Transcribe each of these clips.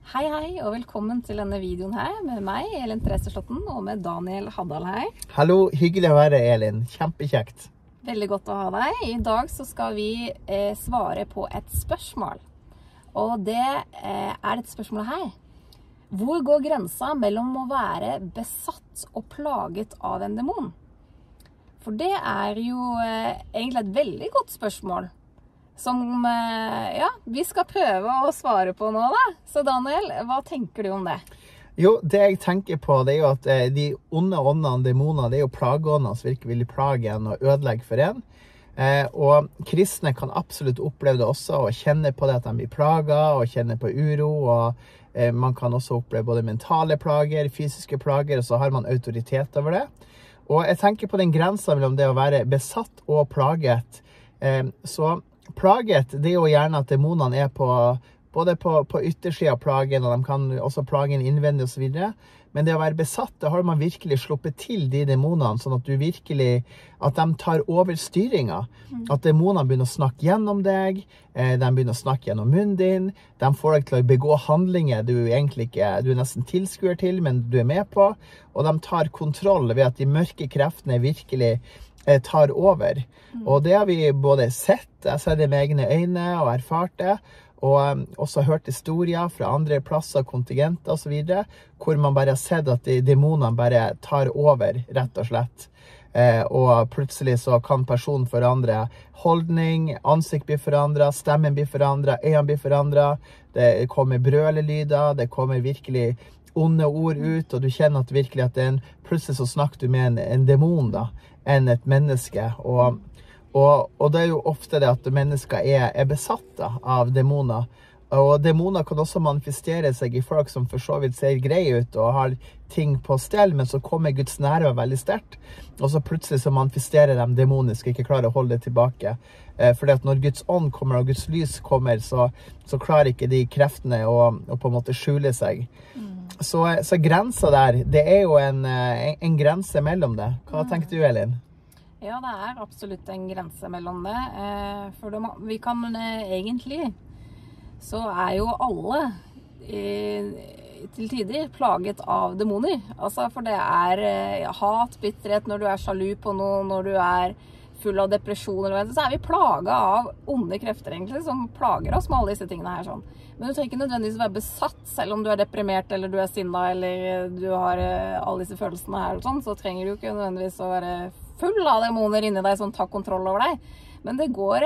Hei, hei, og velkommen til denne videoen her med meg, Elin Therese Slåtten, og med Daniel Haddal her. Hallo, hyggelig å være Elin. Kjempekjekt. Veldig godt å ha deg. I dag så skal vi svare på et spørsmål. Og det et spørsmål her. Hvor går grensa mellom å være besatt og plaget av en demon? For det jo egentlig et veldig godt spørsmål. Som, vi skal prøve å svare på nå da. Så Daniel, hva tenker du om det? Jo, det jeg tenker på, det jo at de onde åndene, demoner, det jo plageånder som virkelig vil plage en og ødelegge for en. Og kristne kan absolutt oppleve det også, og kjenne på det at de blir plaget, og kjenne på uro, og man kan også oppleve både mentale plager, fysiske plager, og så har man autoritet over det. Og jeg tenker på den grensen mellom det å være besatt og plaget, så plaget, det jo gjerne at demonene både på yttersiden av plagen, og de kan også plage en innvendig og så videre. Men det å være besatt, da har man virkelig sluppet til de demonene, sånn at at de tar over styringen. At demonene begynner å snakke gjennom deg, de begynner å snakke gjennom munnen din, de får deg til å begå handlinger du egentlig ikke, du nesten tilskuer til, men du med på. Og de tar kontroll ved at de mørke kreftene virkelig tar over. Og det har vi både sett, jeg har sett det med egne øyne og erfart det, og også hørt historier fra andre plasser, kontingenter og så videre, hvor man bare har sett at de demonene bare tar over, rett og slett. Og plutselig så kan personen forandre holdning, ansikt blir forandret, stemmen blir forandret, øynene blir forandret, det kommer brølelyder, det kommer virkelig onde ord ut, og du kjenner at virkelig at plutselig så snakker du med en demon da, enn et menneske, og det jo ofte det at mennesker besatt av demoner, og demoner kan også manifestere seg i folk som for så vidt ser greie ut og har ting på stell, men så kommer Guds nærvær veldig sterkt, og så plutselig så manifesterer de demonisk, ikke klarer å holde det tilbake, fordi at når Guds ånd kommer og Guds lys kommer, så klarer ikke de kreftene å på en måte skjule seg. Så grensa der, det jo en grense mellom det. Hva tenker du, Elin? Ja, det absolutt en grense mellom det. For vi kan egentlig, så jo alle til tider plaget av demoner. Altså, for det hat, bitterhet når du sjalu på noe, når du full av depresjon, eller så vi plaget av onde krefter egentlig, som plager oss med alle disse tingene her sånn. Men du trenger ikke nødvendigvis være besatt, selv om du deprimert, eller du sinna, eller du har alle disse følelsene her og sånn, så trenger du ikke nødvendigvis å være full av demoner inni deg som tar kontroll over deg. Men det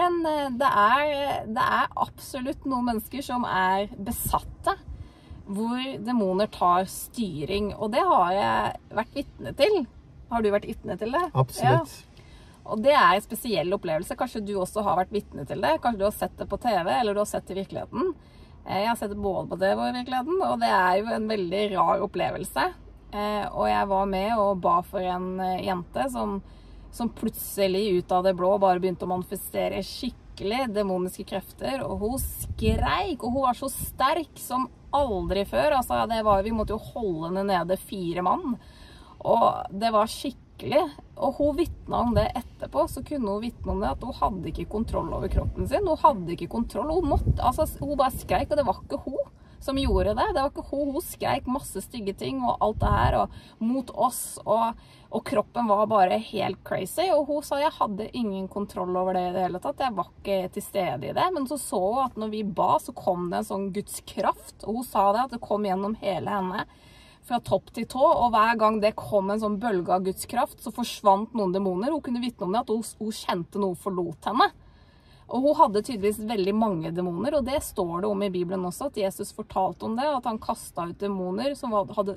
absolutt noen mennesker som besatte, hvor demoner tar styring, og det har jeg vært vitne til. Har du vært vitne til det? Absolutt. Ja. Og det en spesiell opplevelse. Kanskje du også har vært vitne til det. Kanskje du har sett det på TV, eller du har sett det i virkeligheten. Jeg har sett det både på TV og i virkeligheten, og det jo en veldig rar opplevelse. Og jeg var med og ba for en jente som plutselig ut av det blå bare begynte å manifestere skikkelig demoniske krefter, og hun skreik, og hun var så sterk som aldri før. Altså, vi måtte jo holde henne nede 4 mann, og det var skikkelig. Og hun vittnet om det etterpå, så kunne hun vittne om det at hun hadde ikke kontroll over kroppen sin. Hun hadde ikke kontroll, hun bare skreik, og det var ikke hun som gjorde det. Det var ikke hun skreik masse stygge ting og alt det her, og mot oss, og kroppen var bare helt crazy. Og hun sa, jeg hadde ingen kontroll over det i det hele tatt, jeg var ikke til stede i det. Men så hun at når vi ba, så kom det en sånn Guds kraft, og hun sa det at det kom gjennom hele henne, fra topp til tå, og hver gang det kom en sånn bølge av Guds kraft, så forsvant noen demoner. Hun kunne vitne om det, at hun kjente noe forlot henne. Og hun hadde tydeligvis veldig mange demoner, og det står det om i Bibelen også, at Jesus fortalte om det, at han kastet ut demoner som hadde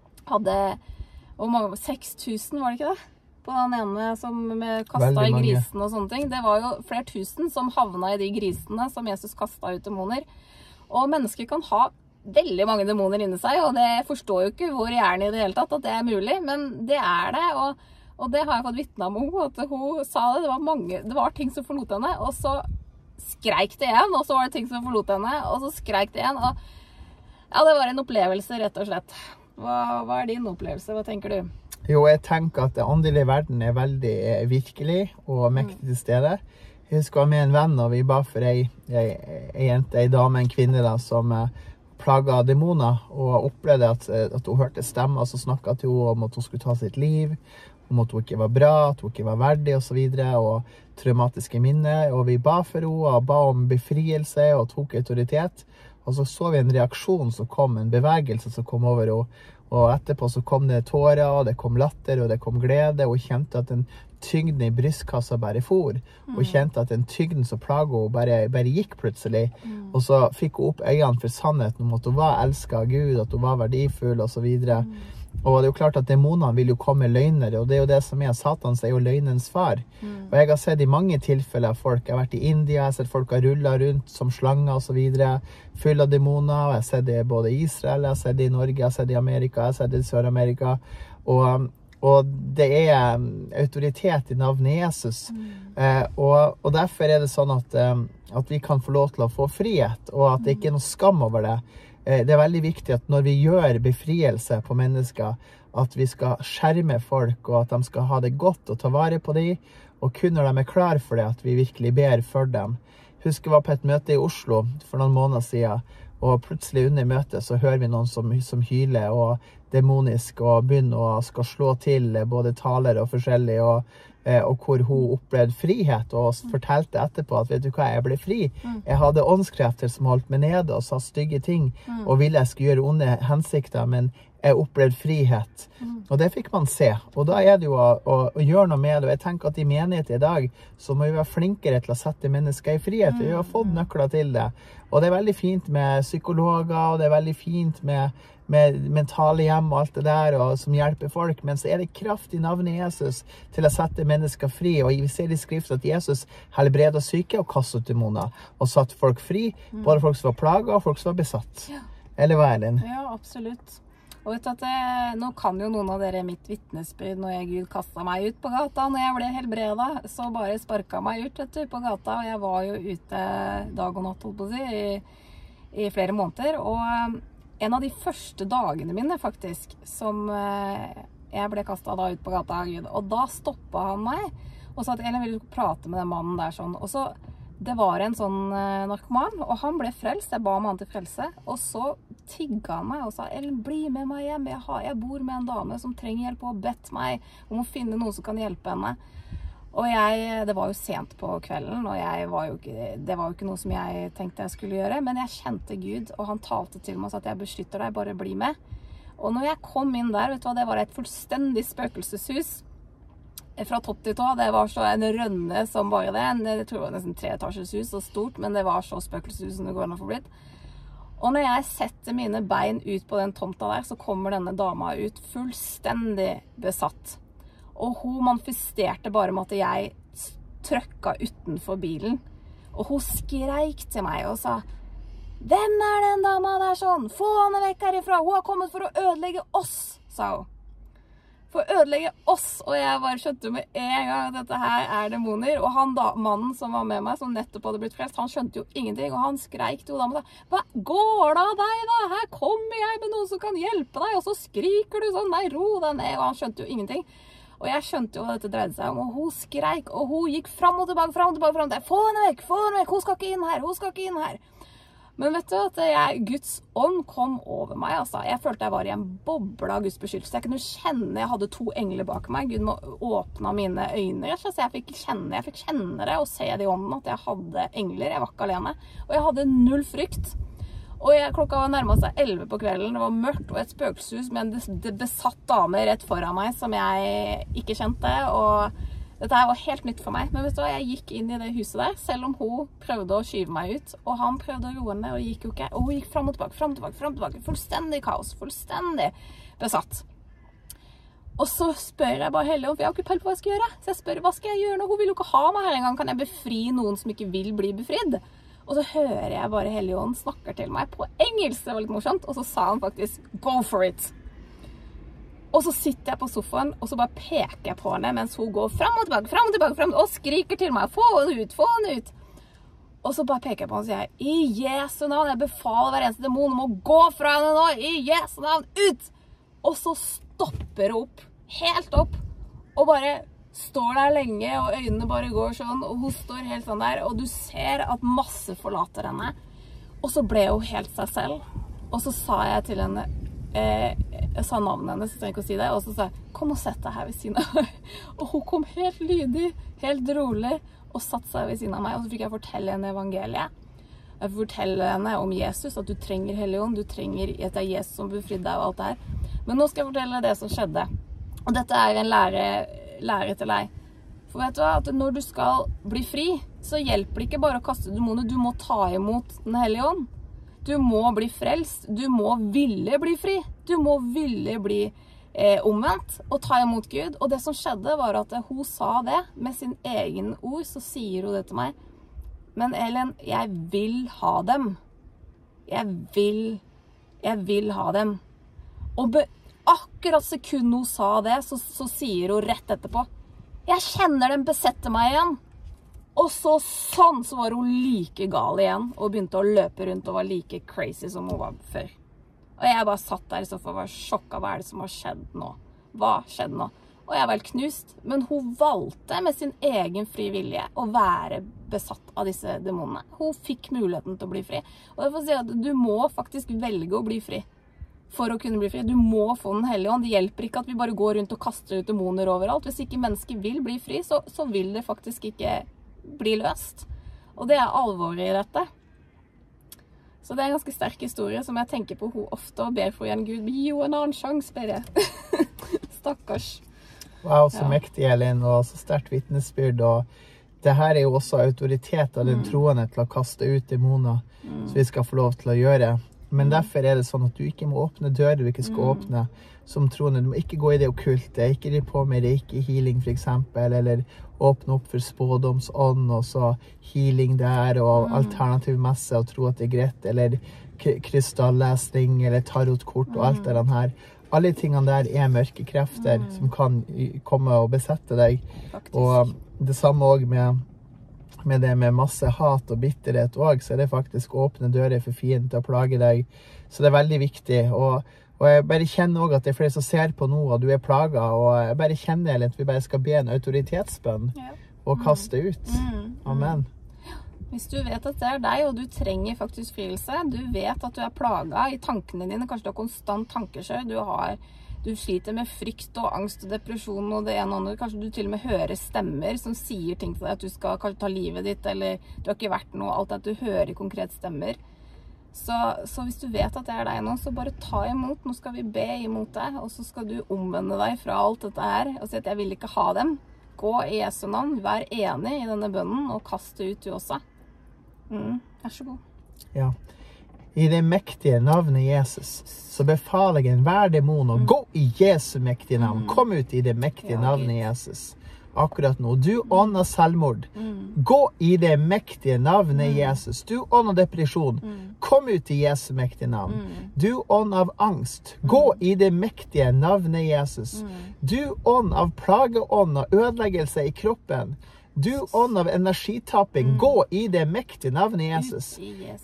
6000, var det ikke det? På den ene som kastet i grisen og sånne ting. Det var jo flere tusen som havnet i de grisene som Jesus kastet ut demoner. Og mennesker kan ha veldig mange demoner inni seg, og det forstår jo ikke hvor gjerne i det hele tatt at det mulig, men det det, og det har jeg fått vitne om henne, at hun sa det, det var ting som forlot henne, og så skreik det igjen, og så var det ting som forlot henne, og så skreik det igjen, og ja, det var en opplevelse rett og slett. Hva din opplevelse? Hva tenker du? Jo, jeg tenker at det åndelige verden veldig virkelig og mektig til stede. Jeg husker jeg var med en venn, og vi ba for ei jente, ei dame, en kvinne da, som plaget av demoner, og opplevde at hun hørte stemmer som snakket til henne om at hun skulle ta sitt liv, om at hun ikke var bra, at hun ikke var verdig og så videre, og traumatiske minner, og vi ba for henne, og ba om befrielse, og tok autoritet, og så vi en reaksjon som kom, en bevegelse som kom over henne, og etterpå så kom det tårer, og det kom latter, og det kom glede, og hun kjente at den tygden i brystkassa bare for, og kjente at den tygden som plaget henne bare gikk plutselig, og så fikk hun opp øynene for sannheten om at hun var elsket av Gud, at hun var verdifull, og så videre. Og det er jo klart at demonene vil jo komme løgnere, og det er jo det som Satan er jo løgnens far. Og jeg har sett i mange tilfeller folk, jeg har vært i India, jeg har sett folk har rullet rundt som slanger og så videre, full av demoner, og jeg har sett det både i Israel, jeg har sett det i Norge, jeg har sett det i Amerika, jeg har sett det i Sør-Amerika, og det er autoritet i navnet Jesus. Og derfor er det sånn at vi kan få lov til å få frihet, og at det ikke er noe skam over det. Det er veldig viktig at når vi gjør befrielse på mennesker, at vi skal skjerme folk, og at de skal ha det godt og ta vare på dem, og kun når de er klar for det, at vi virkelig ber for dem. Husk, jeg var på et møte i Oslo for noen måneder siden, og plutselig under møtet så hører vi noen som hyler og demonisk, og begynner å skal slå til både taler og forskjellig, og hvor hun opplevde frihet, og fortalte etterpå at, vet du hva, jeg ble fri. Jeg hadde åndskrefter som holdt meg nede og sa stygge ting, og ville jeg skulle gjøre onde hensikter, men jeg opplevde frihet. Og det fikk man se. Og da er det jo å gjøre noe med det. Og jeg tenker at i menighet i dag, så må vi være flinkere til å sette mennesker i frihet, for vi har fått nøkler til det. Og det er veldig fint med psykologer, og det er veldig fint med mentale hjem og alt det der, og som hjelper folk, men så er det kraft i navnet Jesus til å sette mennesker fri, og vi ser i skrift at Jesus helbreder syke og kastet demoner, og satt folk fri, både folk som var plaget og folk som var besatt. Eller hva, Elin? Ja, absolutt. Og vet du at nå kan jo noen av dere mitt vittnesbyrd når Gud kastet meg ut på gata, når jeg ble helbredet, så bare sparket meg ut, vet du, på gata, og jeg var jo ute dag og natt, holdt på å si, i flere måneder, og en av de første dagene mine faktisk, som jeg ble kastet da ut på gata av Gud, og da stoppet han meg, og sa at jeg ville prate med den mannen der sånn, og så det var en sånn narkoman, og han ble frelst, jeg ba om han til frelse, og så tigget han meg og sa, Ellen, bli med meg hjem, jeg bor med en dame som trenger hjelp, og bedt meg om å finne noen som kan hjelpe henne. Og det var jo sent på kvelden, og det var jo ikke noe som jeg tenkte jeg skulle gjøre, men jeg kjente Gud, og han talte til meg og sa at jeg beskytter deg, bare bli med. Og når jeg kom inn der, vet du hva, det var et fullstendig spøkelseshus, fra topp til tå. Det var så en rønne som bare det. Jeg tror det var nesten 3-etasjes hus, så stort, men det var så spøkelseshus som det går an å få blitt. Og når jeg setter mine bein ut på den tomta der, så kommer denne dama ut fullstendig besatt. Og hun manifesterte bare med at jeg trøkket utenfor bilen. Og hun skreik til meg og sa, hvem er den dama der sånn? Få henne vekk herifra! Hun har kommet for å ødelegge oss, sa hun. For å ødelegge oss, og jeg bare skjønte med en gang at dette her er demoner. Og han da, mannen som var med meg, som nettopp hadde blitt frelst, han skjønte jo ingenting, og han skreik til henne, hva går det av deg da? Her kommer jeg med noen som kan hjelpe deg, og så skriker du sånn, nei, ro deg ned, og han skjønte jo ingenting. Og jeg skjønte jo hva dette dreide seg om, og hun skreik, og hun gikk frem og tilbake, få henne vekk, hun skal ikke inn her. Men vet du at Guds ånd kom over meg, altså. Jeg følte jeg var i en boble av Guds beskyttelse. Jeg kunne kjenne, jeg hadde 2 engler bak meg. Gud må åpne mine øyne, så jeg fikk kjenne det og se det i ånden, at jeg hadde engler, jeg var ikke alene. Og jeg hadde 0 frykt. Og klokka var nærmest 11 på kvelden, det var mørkt og et spøkelseshus med en besatt dame rett foran meg som jeg ikke kjente, og dette her var helt nytt for meg. Men vet du hva, jeg gikk inn i det huset der, selv om hun prøvde å skyve meg ut, og han prøvde å roe henne, og det gikk jo ikke. Og hun gikk frem og tilbake, fullstendig kaos, fullstendig besatt. Og så spør jeg bare Helligånd, for jeg har ikke peiling på hva jeg skal gjøre. Så jeg spør, hva skal jeg gjøre nå? Hun vil jo ikke ha meg her en gang, kan jeg befri noen som ikke vil bli befridd? Og så hører jeg bare Helligånd snakker til meg på engelsk, det var litt morsomt, og så sa han faktisk, go for it! Og så sitter jeg på sofaen, og så bare peker jeg på henne, mens hun går frem og tilbake, og skriker til meg, få henne ut. Og så bare peker jeg på henne og sier, i Jesu navn, jeg befaler hver eneste demon om å gå fra henne nå, i Jesu navn, ut! Og så stopper hun opp, helt opp, og bare står der lenge, og øynene bare går sånn, og hun står helt sånn der, og du ser at masse forlater henne. Og så ble hun helt seg selv. Og så sa jeg til henne, jeg sa navnet hennes, så trenger jeg ikke å si det, og så sa jeg, kom og sett deg her ved siden av meg. Og hun kom helt lydig, helt rolig, og satt seg ved siden av meg, og så fikk jeg fortelle henne evangeliet. Jeg får fortelle henne om Jesus, at du trenger Helligånd, du trenger at det Jesus som befridde deg og alt det her. Men nå skal jeg fortelle det som skjedde. Og dette en lære til deg. For vet du hva, at når du skal bli fri, så hjelper det ikke bare å kaste demoner, du må ta imot den Hellige Ånd. Du må bli frelst, du må ville bli fri, du må ville bli omvendt og ta imot Gud. Og det som skjedde var at hun sa det med sin egen ord, så sier hun det til meg. Men Elin, jeg vil ha dem. Jeg vil ha dem. Og akkurat sekund hun sa det, så sier hun rett etterpå, jeg kjenner den besette meg igjen. Og så var hun like gal igjen, og begynte å løpe rundt og var like crazy som hun var før. Og jeg bare satt der i så fall og var sjokket, hva det som har skjedd nå? Hva skjedde nå? Og jeg var helt knust, men hun valgte med sin egen fri vilje å være besatt av disse demonene. Hun fikk muligheten til å bli fri. Og jeg får si at du må faktisk velge å bli fri for å kunne bli fri. Du må få den Hellige Ånd. Det hjelper ikke at vi bare går rundt og kaster ut demoner overalt. Hvis ikke mennesker vil bli fri, så vil det faktisk ikke bli løst. Og det alvoret i dette. Så det en ganske sterk historie som jeg tenker på hun ofte og ber for igjen. Gud, gi jo en annen sjans, ber jeg. Stakkars. Wow, så mektig, Elin, og så sterkt vitnesbyrd. Og det her jo også autoritet av den troende til å kaste ut demoner, så vi skal få lov til å gjøre. Men derfor det sånn at du ikke må åpne dører du ikke skal åpne som troende. Du må ikke gå i det okkulte, ikke drive på med reiki healing for eksempel, eller åpne opp for spådomsånd, og så healing der, og alternativ messe, og tro at det greit, eller krystallesning, eller tarotkort, og alt det her. Alle tingene der mørke krefter som kan komme og besette deg. Faktisk. Og det samme også med det med masse hat og bitterhet også, så det faktisk åpne dører for fienden til å plage deg. Så det veldig viktig. Og jeg bare kjenner også at det flere som ser på nå, og du plaget, og jeg bare kjenner at vi bare skal be en autoritetsbønn og kaste ut. Amen. Hvis du vet at det deg, og du trenger faktisk frielse, du vet at du plaget i tankene dine, kanskje du har konstant tankekjør, du sliter med frykt og angst og depresjon og det ene og andre, kanskje du til og med hører stemmer som sier ting til deg, at du skal kanskje ta livet ditt, eller du har ikke vært noe, alt at du hører konkret stemmer. Så hvis du vet at det deg nå, så bare ta imot, nå skal vi be imot deg, og så skal du omvende deg fra alt dette her, og si at jeg vil ikke ha dem. Gå i Jesu navn, vær enig i denne bønnen, og kast det ut du også. Vær så god. Ja. I det mektige navnet Jesus, så befaler jeg enhver demon å gå i Jesu mektige navn. Kom ut i det mektige navnet Jesus. Akkurat nå. Du ånd av selvmord. Gå i det mektige navnet Jesus. Du ånd av depresjon. Kom ut i Jesu mektige navn. Du ånd av angst. Gå i det mektige navnet Jesus. Du ånd av plageånd og ødeleggelse i kroppen. Du ånd av energitapping, gå i det mektige navnet Jesus.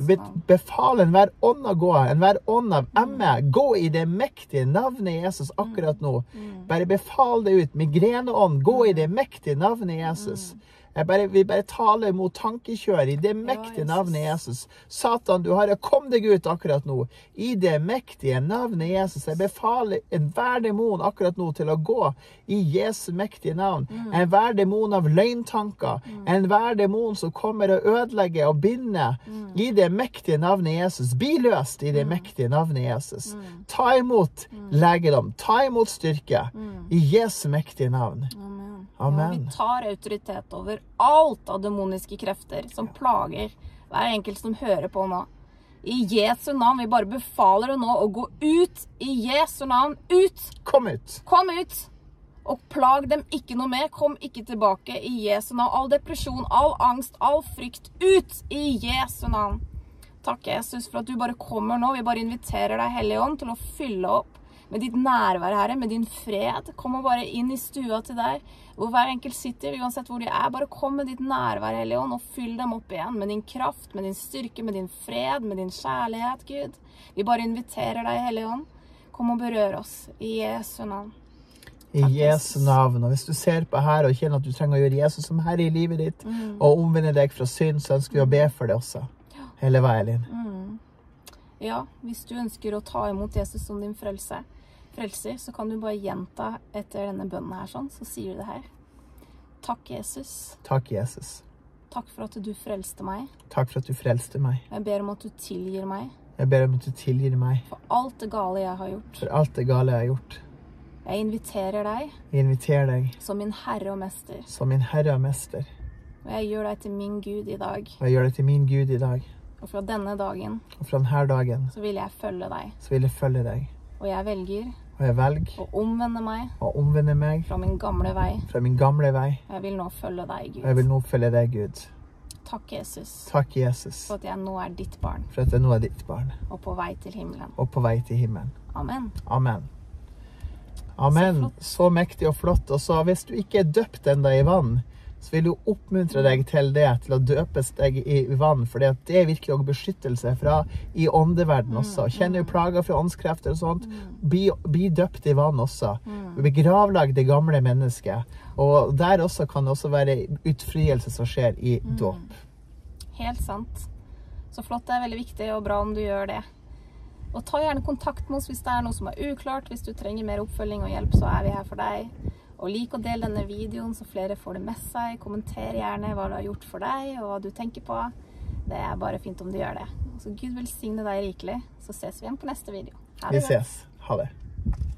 Befal enhver ånd å gå, enhver ånd av ME, gå i det mektige navnet Jesus akkurat nå. Bare befal det ut, migreneånd, gå i det mektige navnet Jesus. Vi bare taler mot tankekjør i det mektige navnet Jesus. Satan, du har kom deg ut akkurat nå. I det mektige navnet Jesus. Jeg befaler enhver demon akkurat nå til å gå i Jesu mektige navn. Enhver demon av løgntanker. Enhver demon som kommer og ødelegger og binder i det mektige navnet Jesus. Bli løst i det mektige navnet Jesus. Ta imot legedom. Ta imot styrke i Jesu mektige navn. Amen. Vi tar autoritet over alt av demoniske krefter som plager hver enkelt som hører på nå. I Jesu navn, vi bare befaler det nå å gå ut i Jesu navn. Ut! Kom ut! Kom ut! Og plag dem ikke noe mer. Kom ikke tilbake i Jesu navn. All depresjon, all angst, all frykt. Ut i Jesu navn. Takk Jesus for at du bare kommer nå. Vi bare inviterer deg, Hellige Ånd, til å fylle opp med ditt nærvær, Herre, med din fred. Kom bare inn i stua til deg, hvor hver enkelt sitter, uansett hvor de Bare kom med ditt nærvær, Hellige Ånd, og fyll dem opp igjen med din kraft, med din styrke, med din fred, med din kjærlighet, Gud. Vi bare inviterer deg, Hellige Ånd. Kom og berør oss i Jesu navn. I Jesu navn. Og hvis du ser på her og kjenner at du trenger å gjøre Jesus som Herre i livet ditt, og omvende deg fra synd, så ønsker vi å be for det også. Hele veien. Ja, hvis du ønsker å ta imot Jesus som din frelser, så kan du bare gjenta etter denne bønnen her sånn, så sier du det her. Takk, Jesus. Takk, Jesus. Takk for at du frelste meg. Takk for at du frelste meg. Jeg ber om at du tilgir meg. Jeg ber om at du tilgir meg. For alt det gale jeg har gjort. For alt det gale jeg har gjort. Jeg inviterer deg. Jeg inviterer deg. Som min Herre og Mester. Som min Herre og Mester. Og jeg gjør deg til min Gud i dag. Og jeg gjør deg til min Gud i dag. Og fra denne dagen. Og fra denne dagen. Så vil jeg følge deg. Så vil jeg følge deg. Og jeg velger. Og jeg velger. Å omvende meg. Å omvende meg. Fra min gamle vei. Fra min gamle vei. Jeg vil nå følge deg, Gud. Og jeg vil nå følge deg, Gud. Takk, Jesus. Takk, Jesus. For at jeg nå er ditt barn. For at jeg nå er ditt barn. Og på vei til himmelen. Og på vei til himmelen. Amen. Amen. Amen. Så mektig og flott. Og så hvis du ikke er døpt enda i vann, så vil jeg oppmuntre deg til det, til å døpes deg i vann, for det er virkelig også beskyttelse fra i åndeverden også. Kjenner du plager fra åndskrefter og sånt, bli døpt i vann også. Begravlag det gamle mennesket, og der også kan det også være utfrielse som skjer i dåp. Helt sant. Så flott, det er veldig viktig og bra om du gjør det. Og ta gjerne kontakt med oss hvis det er noe som er uklart, hvis du trenger mer oppfølging og hjelp, så er vi her for deg. Og lik å dele denne videoen så flere får det med seg. Kommenter gjerne hva du har gjort for deg og hva du tenker på. Det er bare fint om du gjør det. Så Gud velsigne deg rikelig. Så ses vi igjen på neste video. Ha det. Vi ses. Ha det.